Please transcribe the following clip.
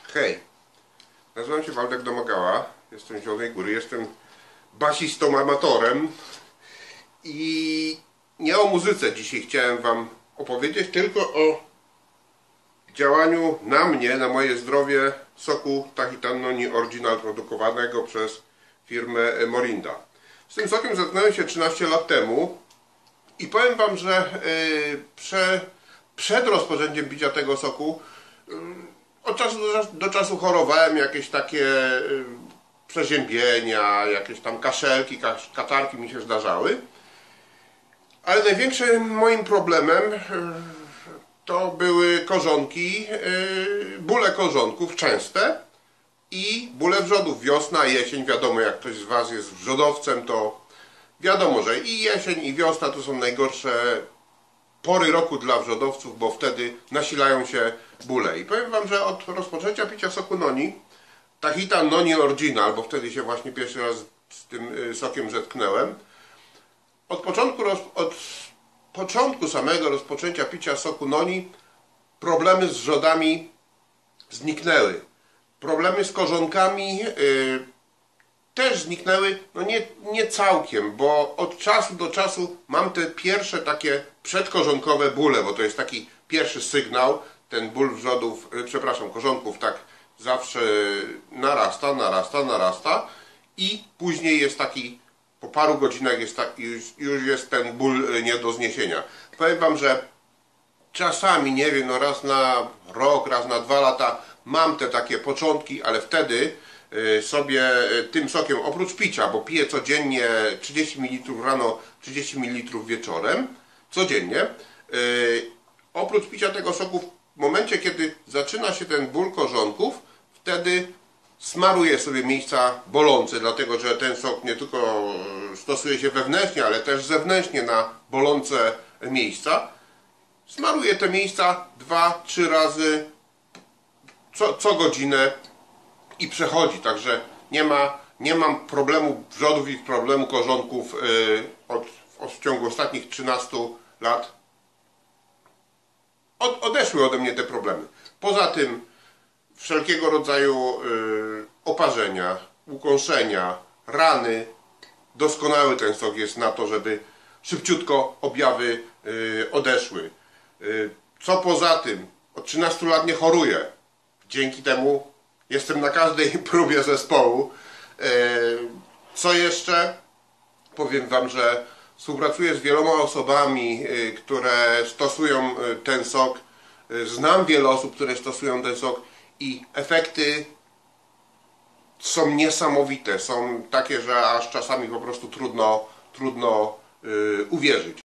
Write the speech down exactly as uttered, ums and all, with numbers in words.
Hej, nazywam się Waldek Domagała, jestem z Zielonej Góry, jestem basistą amatorem i nie o muzyce dzisiaj chciałem Wam opowiedzieć, tylko o działaniu na mnie, na moje zdrowie soku Tahitan Noni Original produkowanego przez firmę Morinda. Z tym sokiem zetknąłem się trzynaście lat temu i powiem Wam, że yy, prze, przed rozpoczęciem picia tego soku yy, od czasu do, do czasu chorowałem, jakieś takie yy, przeziębienia, jakieś tam kaszelki, katarki mi się zdarzały. Ale największym moim problemem yy, to były korzonki, yy, bóle korzonków częste i bóle wrzodów. Wiosna, jesień, wiadomo, jak ktoś z Was jest wrzodowcem, to wiadomo, że i jesień, i wiosna to są najgorsze pory roku dla wrzodowców, bo wtedy nasilają się bóle. I powiem Wam, że od rozpoczęcia picia soku Noni, Tahitan Noni Original, bo wtedy się właśnie pierwszy raz z tym sokiem zetknąłem, od początku, od początku samego rozpoczęcia picia soku Noni problemy z wrzodami zniknęły. Problemy z korzonkami yy, też zniknęły, no nie, nie całkiem, bo od czasu do czasu mam te pierwsze takie przedkorzonkowe bóle, bo to jest taki pierwszy sygnał, ten ból wrzodów, yy, przepraszam, korzonków tak zawsze narasta, narasta, narasta i później jest taki, po paru godzinach jest tak, już, już jest ten ból nie do zniesienia. Powiem Wam, że czasami, nie wiem, no raz na rok, raz na dwa lata mam te takie początki, ale wtedy sobie tym sokiem, oprócz picia, bo piję codziennie trzydzieści mililitrów rano, trzydzieści mililitrów wieczorem, codziennie, oprócz picia tego soku, w momencie, kiedy zaczyna się ten ból korzonków, wtedy smaruję sobie miejsca bolące, dlatego że ten sok nie tylko stosuje się wewnętrznie, ale też zewnętrznie na bolące miejsca. Smaruję te miejsca dwa, trzy razy co, co godzinę i przechodzi, także nie ma, nie mam problemu wrzodów i problemu korzonków yy, od, od, w ciągu ostatnich trzynastu lat. Od, odeszły ode mnie te problemy. Poza tym wszelkiego rodzaju yy, oparzenia, ukąszenia, rany, doskonały ten sok jest na to, żeby szybciutko objawy yy, odeszły. Yy, co poza tym, od trzynastu lat nie choruję. Dzięki temu jestem na każdej próbie zespołu. Co jeszcze? Powiem Wam, że współpracuję z wieloma osobami, które stosują ten sok. Znam wiele osób, które stosują ten sok i efekty są niesamowite. Są takie, że aż czasami po prostu trudno, trudno uwierzyć.